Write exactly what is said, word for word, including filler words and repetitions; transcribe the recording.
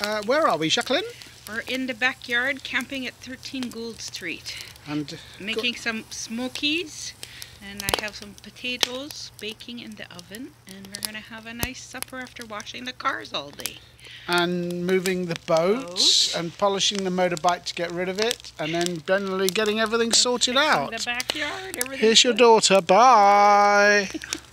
Uh, where are we, Jacqueline? We're in the backyard camping at thirteen Gould Street. And making some smokies, and I have some potatoes baking in the oven, and we're going to have a nice supper after washing the cars all day. And moving the boat, Boat. and polishing the motorbike to get rid of it, and then generally getting everything sorted out. In the backyard, everything. Here's your daughter. Bye.